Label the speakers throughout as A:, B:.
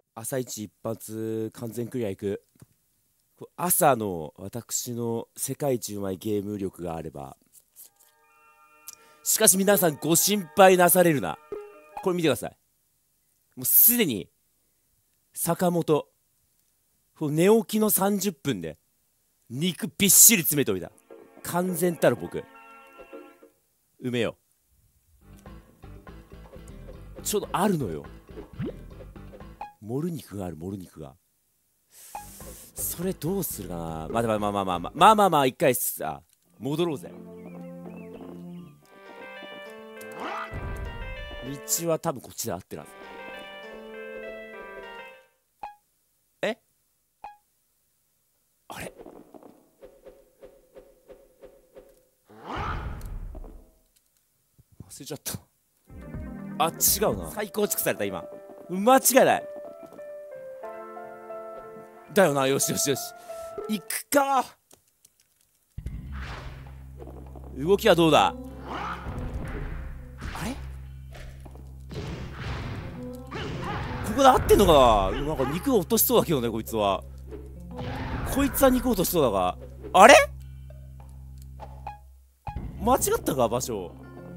A: 朝一一発完全クリアいく。朝の私の世界一うまいゲーム力があれば。しかし皆さんご心配なされるな。これ見てください。もうすでに坂本寝起きの30分で肉びっしり詰めておいた。完全たる僕埋めよう。ちょうどあるのよ、モル肉がある。モル肉がそれどうするかな。まあ一回さ戻ろうぜ。道は多分こっちで合ってるはず。えあれ忘れちゃった。あ、違うな。再構築された今。間違いないだよな。よしよしよし、行くか。動きはどうだ。あれここで合ってんのかな。なんか肉落としそうだけどね、こいつは。こいつは肉落としそうだが。あれ間違ったか場所。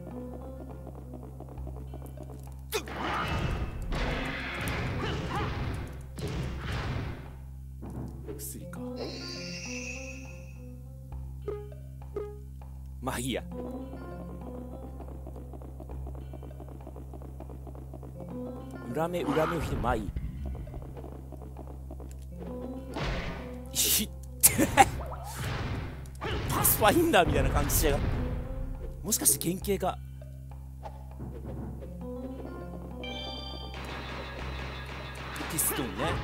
A: 薬か。まあいいや。裏目を引いてまあいい。ひってパスファインダーみたいな感じしやがって。もしかして原型か。ピストンね。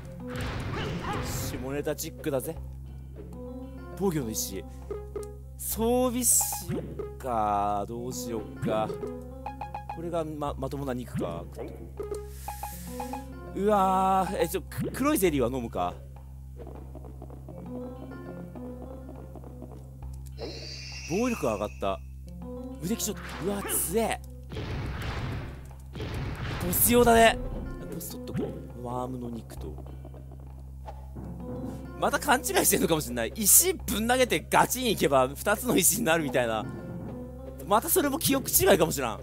A: 下ネタチックだぜ。防御の石装備しよっか。どうしよっか。これがまともな肉か。うわー、黒いゼリーは飲むか。防御力が上がった。腕基調。うわ強え。ボス用だね。ボス取っとこう。ワームの肉とまた勘違いしてるのかもしれない。石ぶん投げてガチンいけば2つの石になるみたいな。またそれも記憶違いかもしらん。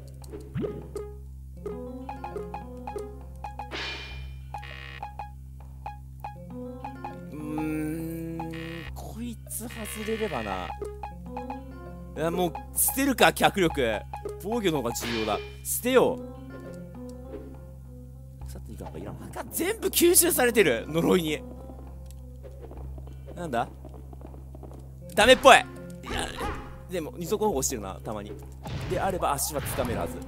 A: こいつ外れればな。いやもう捨てるか。脚力防御の方が重要だ。捨てよう。腐っていかんかいらん。全部吸収されてる呪いに。なんだダメっぽい。いやでも二足歩行してるなたまに。であれば足はつかめるはず。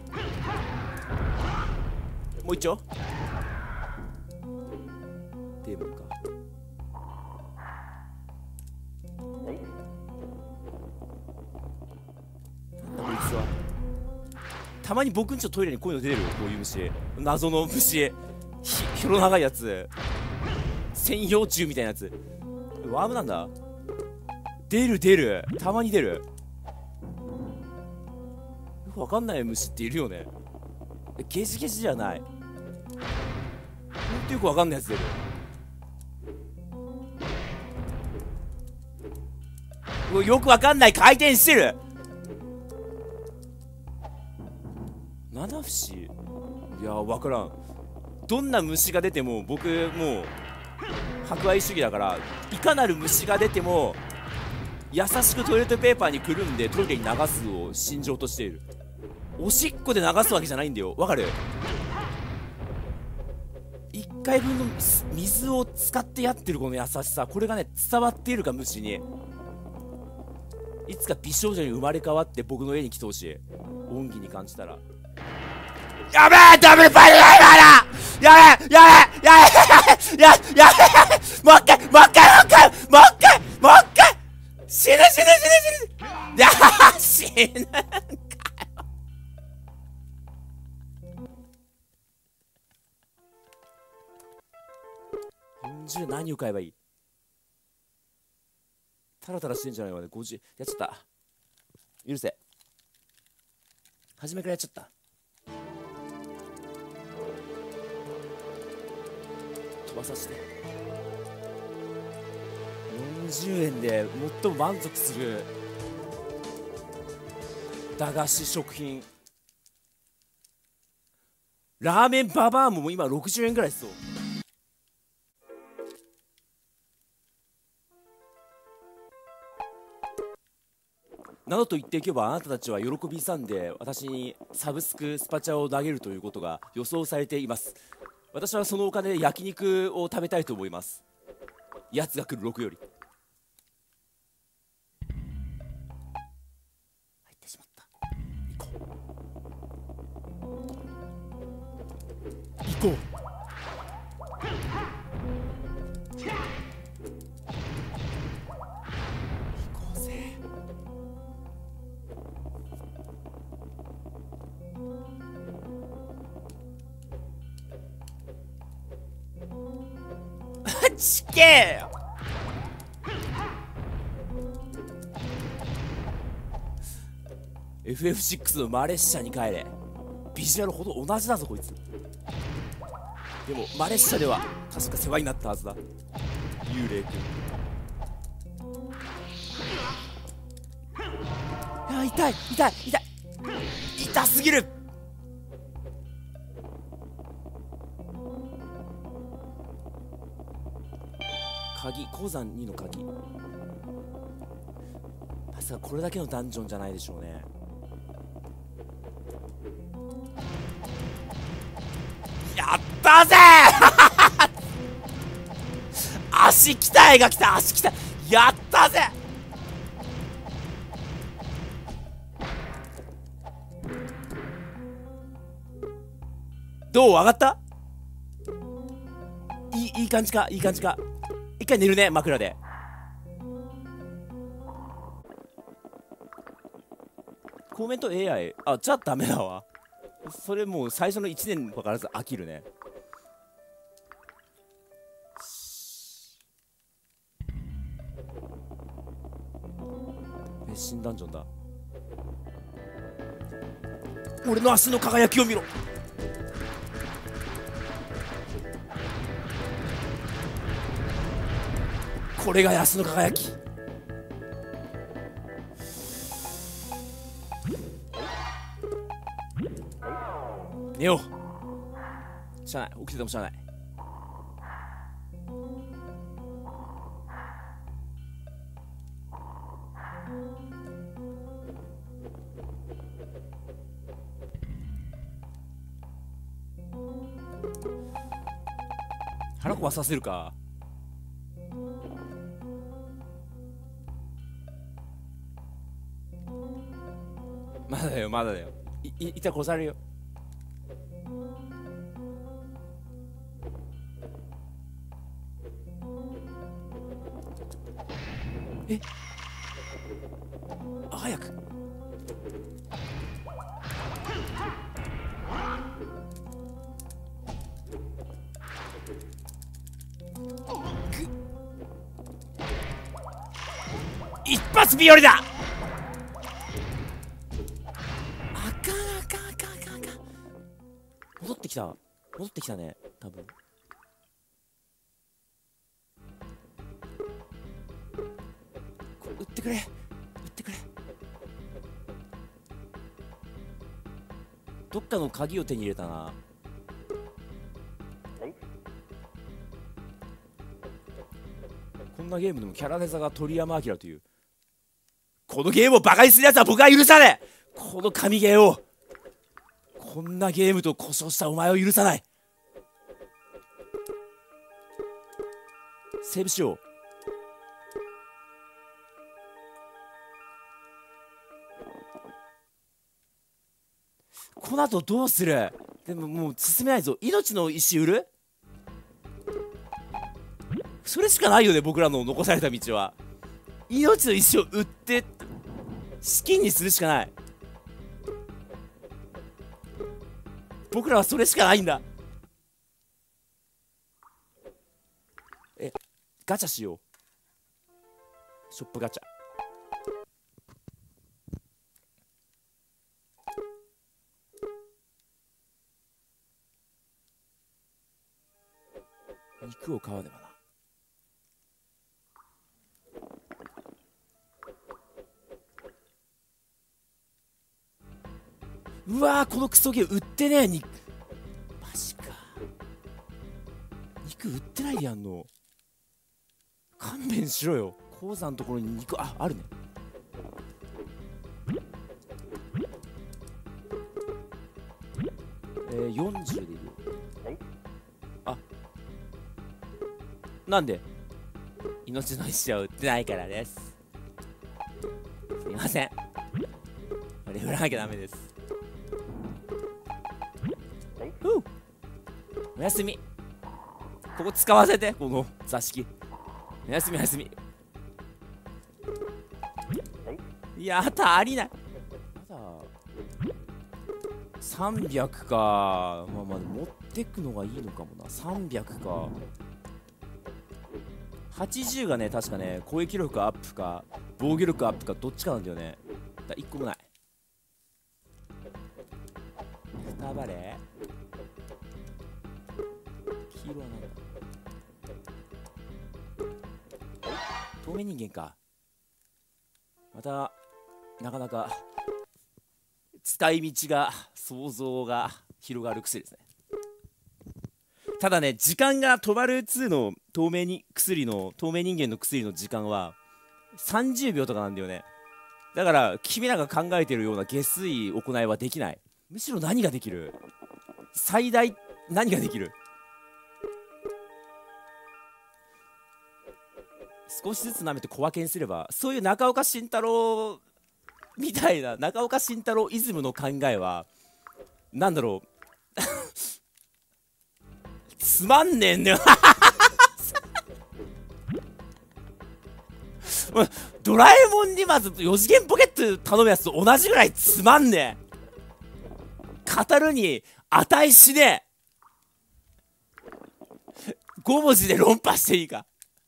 A: もう一丁デーモンか。なんだこいつは。たまに僕んちのトイレにこういうの出るよ。こういう虫、謎の虫、ひろ長いやつ、専用虫みたいなやつ。ワームなんだ。出るたまに出る。よくわかんない虫っているよね。ゲジゲジじゃない。ほんとよくわかんないやつ出る。よくわかんない。回転してる。七節。いやわからん。どんな虫が出ても僕もう博愛主義だから、いかなる虫が出ても優しくトイレットペーパーにくるんでトイレに流すを信条としている。おしっこで流すわけじゃないんだよ。わかる？1回分の水を使ってやってるこの優しさ、これがね伝わっているか虫に。いつか美少女に生まれ変わって僕の家に来てほしい。恩義に感じたら。やべえダブルパイルが今だ。やべえもう一回死ぬいや死ぬんかよ。40何を買えばいい。タラタラしてんじゃないわね。50やっちゃった。許せ。初めからやっちゃった。 飛ばさせて。40円で最も満足する駄菓子食品。ラーメンババアも今60円ぐらいですよ。などと言っていけば、あなたたちは喜び勇んで私にサブスクスパチャを投げるということが予想されています。私はそのお金で焼肉を食べたいと思います。やつが来る6より。入ってしまった。行こう。ちけえよ。FF6 のマレッシャに帰れ。ビジュアルほど同じだぞこいつ。でもマレッシャでは確か世話になったはずだ。幽霊君。いや、痛い痛い痛い痛すぎる。鍵、鉱山2の鍵。まさかこれだけのダンジョンじゃないでしょうね。やったぜ足鍛えが来た。足鍛えやったぜ。どう、上がった。いい感じか。いい感じか。一回寝るね、枕で。コメント AI。 あ、じゃあダメだわ。それもう最初の1年分からず飽きるね。新ダンジョンだ。俺の足の輝きを見ろ。これが足の輝き。寝よう。しゃあない。起きててもしゃあない。腹壊させるか。まだだよ、まだだよ。いたら殺されるよ。え、早く。一発日和だ。あかんあかんあかんあかんあかん。戻ってきた。戻ってきたね、多分。撃ってくれ、撃ってくれ。どっかの鍵を手に入れたな。こんなゲームでもキャラデザが鳥山明という。このゲームをバカにするやつは僕は許さねえ。この神ゲーを。こんなゲームと故障したお前を許さない。セーブしよう。この後どうする。でももう進めないぞ。命の石売る。それしかないよね、僕らの残された道は。命の石を売って資金にするしかない。僕らはそれしかないんだ。ガチャしよう。ショップガチャ。 肉を買わねばな。うわー、このクソゲー売ってねえ。肉マジか。肉売ってないでやんの。勘弁しろよ。鉱山のところに肉あるね。40でいいよ。なんで命の石は売ってないからです。すいません。あれ売らなきゃダメです。おやすみ。ここ使わせて、この座敷。おやすみおやすみ。いや足りない。まだ300か。まあ持ってくのがいいのかもな。300か。80がね、確かね、攻撃力アップか防御力アップかどっちかなんだよね。1個もない。スターバレー黄色はなんだ。透明人間か。またなかなか使い道が想像が広がる薬ですね。ただね、時間がトバル2の透明人間の薬の時間は30秒とかなんだよね。だから君らが考えてるような下水行いはできない。むしろ何ができる？最大何ができる？少しずつ舐めて小分けにすれば、そういう中岡慎太郎みたいな、中岡慎太郎イズムの考えはなんだろうつまんねえんだよドラえもんにまず4次元ポケット頼むやつと同じぐらいつまんねえ。語るに値しねえ。5文字で論破していいか。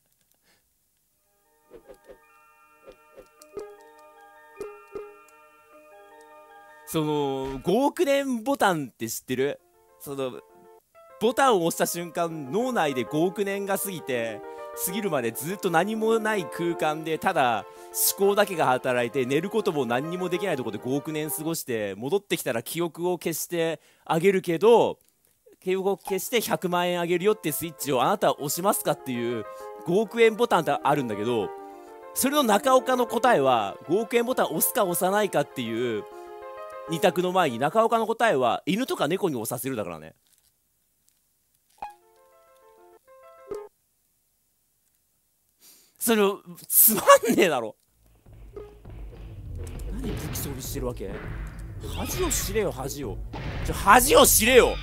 A: その5億年ボタンって知ってる？そのボタンを押した瞬間、脳内で5億年が過ぎるまでずっと何もない空間でただ思考だけが働いて、寝ることも何にもできないところで5億年過ごして、戻ってきたら記憶を消してあげるけど、記憶を消して100万円あげるよってスイッチをあなたは押しますかっていう5億円ボタンってあるんだけど、それの中岡の答えは5億円ボタン押すか押さないかっていう2択の前に、中岡の答えは犬とか猫に押させるだからね。それつまんねえだろ。何武器装備してるわけ？恥を知れよ、恥を。恥を知れよ。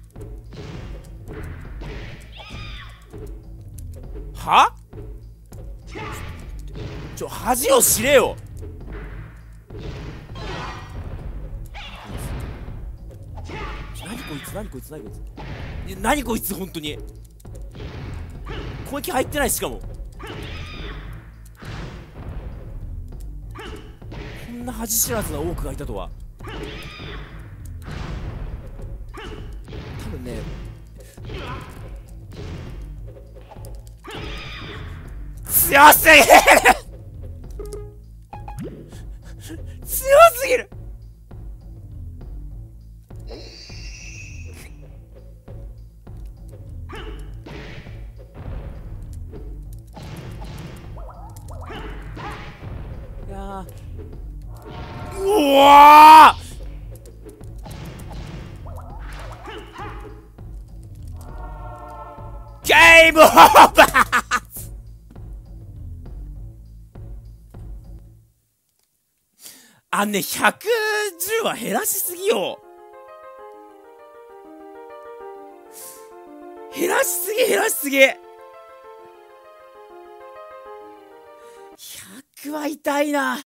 A: は？恥を知れよ。何こいつ、何こいつ、何こいつ、何こいつ、本当に攻撃入ってない。しかもこんな恥知らずなオークがいたとは。多分ね、強すぎる強すぎる。いやー、うわー、ゲームオーバー。110は減らしすぎよ。減らしすぎ、減らしすぎ。100は痛いな。